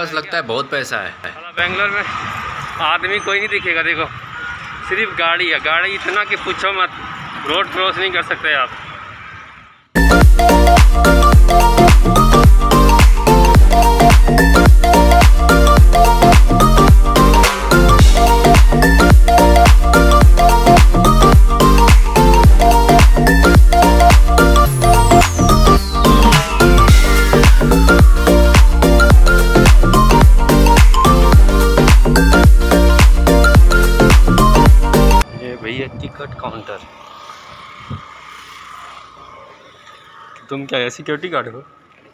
पास लगता है बहुत पैसा है। बेंगलोर में आदमी कोई नहीं दिखेगा, देखो सिर्फ गाड़ी है, गाड़ी इतना कि पूछो मत, रोड क्रॉस नहीं कर सकते आप। टिकट काउंटर, तुम क्या है सिक्योरिटी गार्ड हो?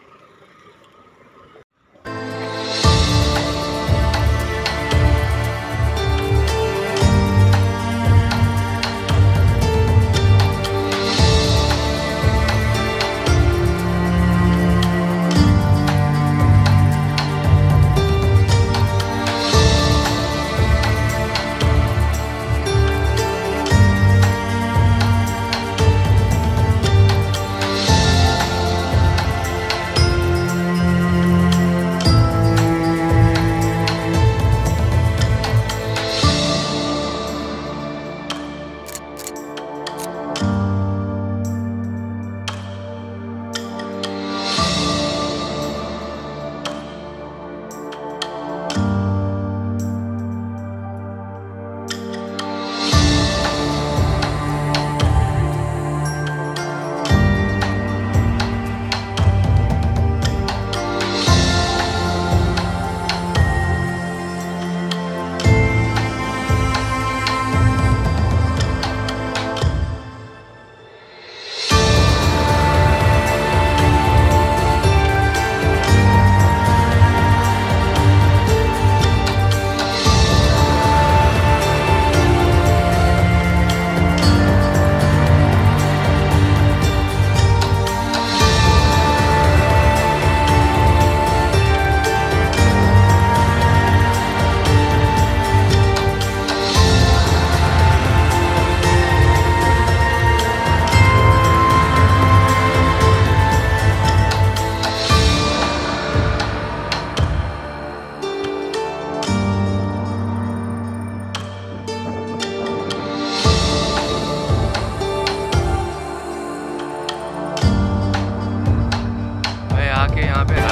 यहाँ पे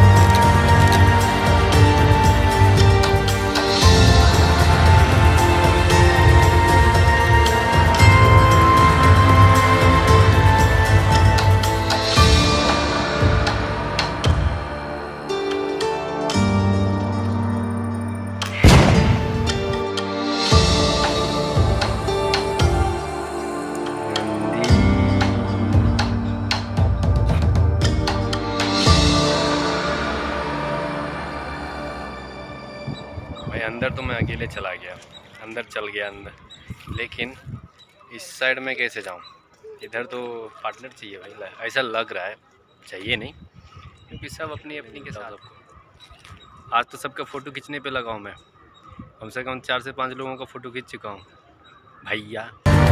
अंदर तो मैं अकेले चला गया, अंदर चल गया अंदर, लेकिन इस साइड में कैसे जाऊं? इधर तो पार्टनर चाहिए भाई, ऐसा लग रहा है, चाहिए नहीं क्योंकि सब अपनी अपनी के साथ। सबको आज तो सबका फ़ोटो खींचने पे लगा हूं मैं, कम से कम 4 से 5 लोगों का फ़ोटो खींच चुका हूं भैया।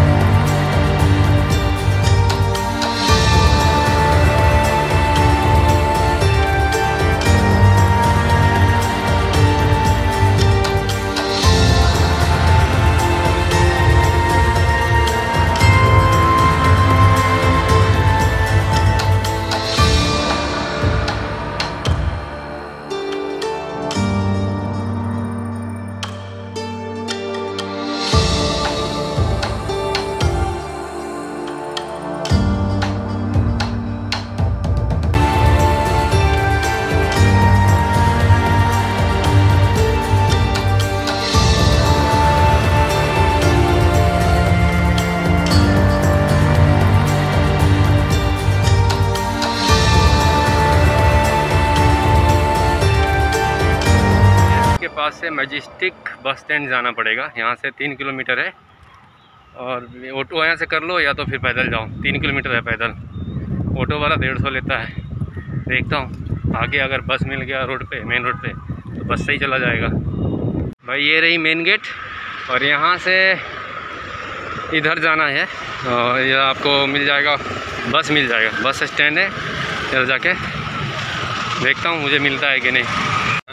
पास से मैजेस्टिक बस स्टैंड जाना पड़ेगा, यहाँ से 3 किलोमीटर है, और ऑटो यहाँ से कर लो या तो फिर पैदल जाओ। 3 किलोमीटर है पैदल, ऑटो वाला 150 लेता है। देखता हूँ आगे अगर बस मिल गया रोड पे, मेन रोड पे, तो बस से ही चला जाएगा। भाई ये रही मेन गेट, और यहाँ से इधर जाना है, और ये आपको मिल जाएगा, बस मिल जाएगा, बस स्टैंड है। इधर जाके देखता हूँ मुझे मिलता है कि नहीं। यहाँ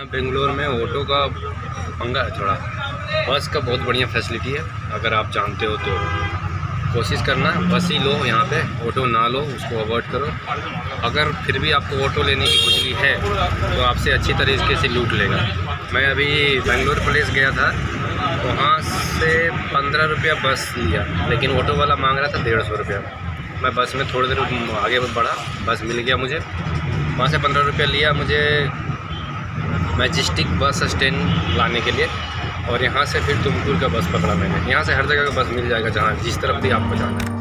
बेंगलोर में ऑटो का पंगा है थोड़ा। बस का बहुत बढ़िया फैसिलिटी है, अगर आप जानते हो तो कोशिश करना बस ही लो यहाँ पे, ऑटो ना लो, उसको अवॉइड करो। अगर फिर भी आपको ऑटो लेने की खुजली है तो आपसे अच्छी तरीके से लूट लेगा। मैं अभी बेंगलोर प्लेस गया था, वहाँ से 15 रुपया बस लिया, लेकिन ऑटो वाला मांग रहा था 150 रुपया। मैं बस में थोड़ी देर आगे बढ़ा, बस मिल गया मुझे, वहाँ से 15 रुपया लिया मुझे मैजेस्टिक बस स्टैंड लाने के लिए, और यहाँ से फिर तुमकुर का बस पकड़ा मैंने। यहाँ से हर जगह का बस मिल जाएगा, जहाँ जिस तरफ भी आपको जाना है।